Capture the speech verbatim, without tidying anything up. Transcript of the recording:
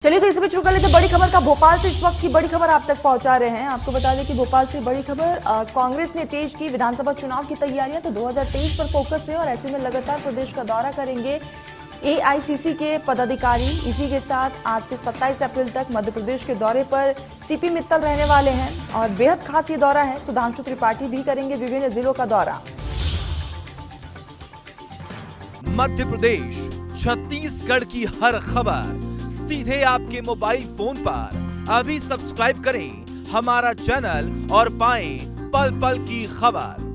चलिए तो इस बीच शुरू कर लेते बड़ी खबर का। भोपाल से इस वक्त की बड़ी खबर आप तक पहुंचा रहे हैं। आपको बता दें कि भोपाल से बड़ी खबर, कांग्रेस ने तेज की विधानसभा चुनाव की तैयारियां, तो दो हज़ार तेईस पर फोकस है और ऐसे में लगातार प्रदेश का दौरा करेंगे ए आई सी सी के पदाधिकारी। इसी के साथ आज से सत्ताईस अप्रैल तक मध्य प्रदेश के दौरे पर सी पी मित्तल रहने वाले हैं और बेहद खास ये दौरा है। सुधांशु त्रिपाठी भी करेंगे विभिन्न जिलों का दौरा। मध्य प्रदेश, छत्तीसगढ़ की हर खबर सीधे आपके मोबाइल फोन पर। अभी सब्सक्राइब करें हमारा चैनल और पाएं पल पल की खबर।